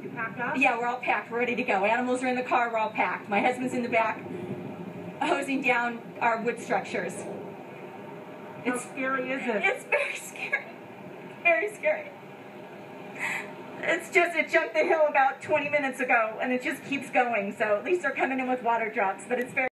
You packed up? Yeah, we're all packed. We're ready to go. Animals are in the car. We're all packed. My husband's in the back, hosing down our wood structures. How scary is it? It's very scary. Very scary. It jumped the hill about 20 minutes ago, and it just keeps going. So at least they're coming in with water drops, but it's very